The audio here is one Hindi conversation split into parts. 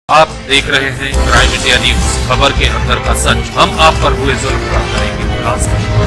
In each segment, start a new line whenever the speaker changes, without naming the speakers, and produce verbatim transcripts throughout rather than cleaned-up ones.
आप देख रहे हैं क्राइम इंडिया न्यूज, खबर के अंदर का सच। हम आप पर हुए जुल्म का करेंगे खुलासा।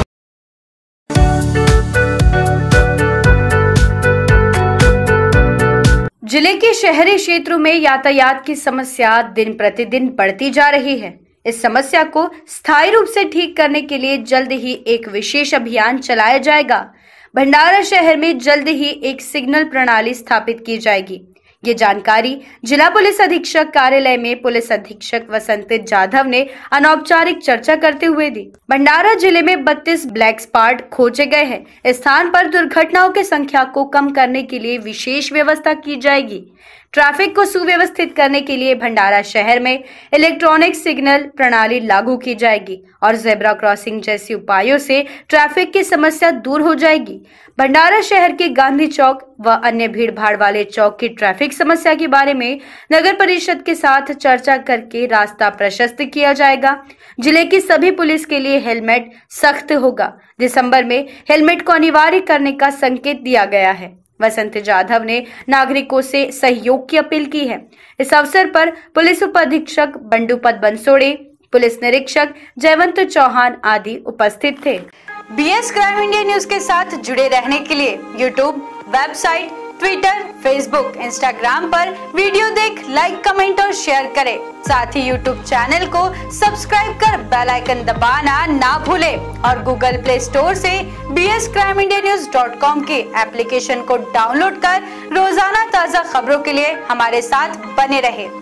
जिले के शहरी क्षेत्रों में यातायात की समस्या दिन प्रतिदिन बढ़ती जा रही है। इस समस्या को स्थायी रूप से ठीक करने के लिए जल्द ही एक विशेष अभियान चलाया जाएगा। भंडारा शहर में जल्द ही एक सिग्नल प्रणाली स्थापित की जाएगी। ये जानकारी जिला पुलिस अधीक्षक कार्यालय में पुलिस अधीक्षक वसंत जाधव ने अनौपचारिक चर्चा करते हुए दी। भंडारा जिले में बत्तीस ब्लैक स्पॉट खोजे गए हैं। इस स्थान पर दुर्घटनाओं की संख्या को कम करने के लिए विशेष व्यवस्था की जाएगी। ट्रैफिक को सुव्यवस्थित करने के लिए भंडारा शहर में इलेक्ट्रॉनिक सिग्नल प्रणाली लागू की जाएगी और जेब्रा क्रॉसिंग जैसे उपायों से ट्रैफिक की समस्या दूर हो जाएगी। भंडारा शहर के गांधी चौक व अन्य भीड़ भाड़ वाले चौक की ट्रैफिक समस्या के बारे में नगर परिषद के साथ चर्चा करके रास्ता प्रशस्त किया जाएगा। जिले की सभी पुलिस के लिए हेलमेट सख्त होगा। दिसंबर में हेलमेट को अनिवार्य करने का संकेत दिया गया है। वसंत जाधव ने नागरिकों से सहयोग की अपील की है। इस अवसर पर पुलिस उप अधीक्षक बंडूपत बंसोड़े, पुलिस निरीक्षक जयवंत चौहान आदि उपस्थित थे। बीएस क्राइम इंडिया न्यूज के साथ जुड़े रहने के लिए YouTube, website, Twitter, Facebook, Instagram पर वीडियो देख लाइक, कमेंट और शेयर करें। साथ ही यूट्यूब चैनल को सब्सक्राइब कर बेल आइकन दबाना ना भूलें और गूगल प्ले स्टोर से B S crime India news dot com के एप्लीकेशन को डाउनलोड कर रोजाना ताज़ा खबरों के लिए हमारे साथ बने रहें।